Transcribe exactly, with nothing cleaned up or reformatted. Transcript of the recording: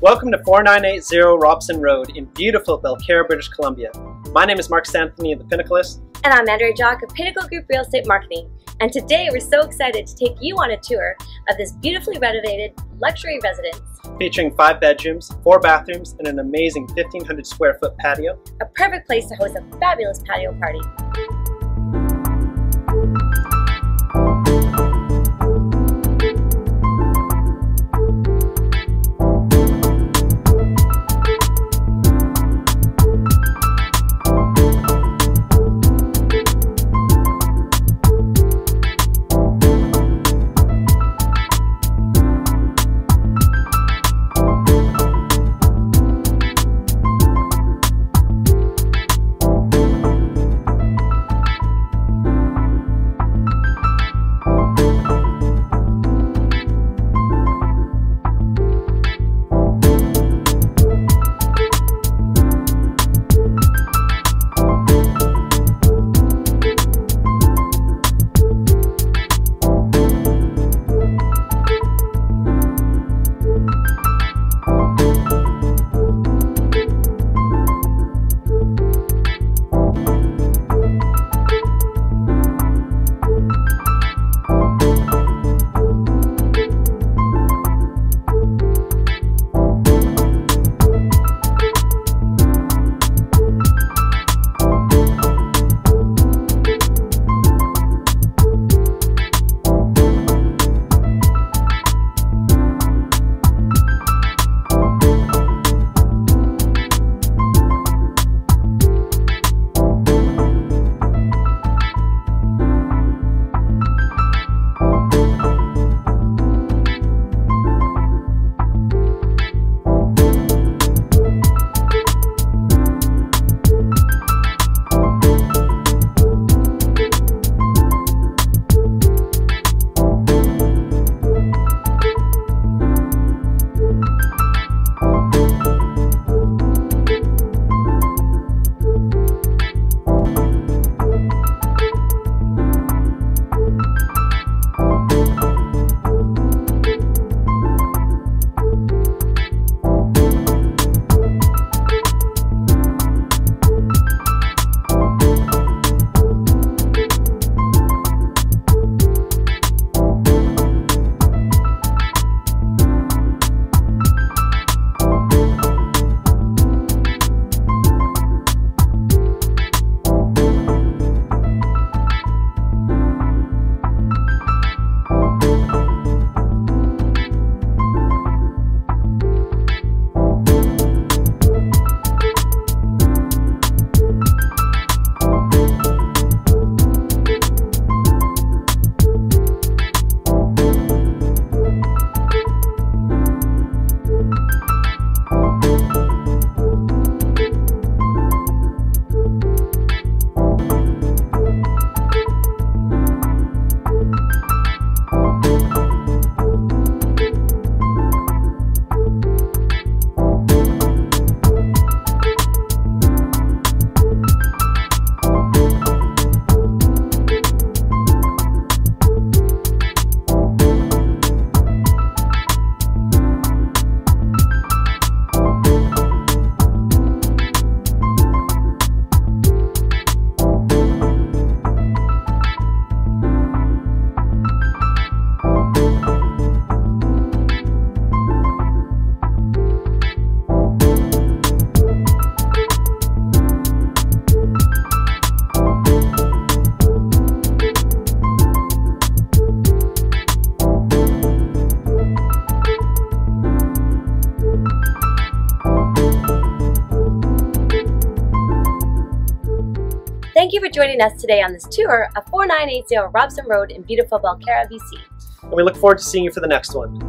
Welcome to four nine eight zero Robson Road in beautiful Belcarra, British Columbia. My name is Mark Anthony of the Pinnacleist. And I'm Andrea Jauck of Pinnacle Group Real Estate Marketing. And today we're so excited to take you on a tour of this beautifully renovated luxury residence. Featuring five bedrooms, four bathrooms, and an amazing fifteen hundred square foot patio. A perfect place to host a fabulous patio party. Thank you for joining us today on this tour of four nine eight zero Robson Road in beautiful Belcarra, B C. And we look forward to seeing you for the next one.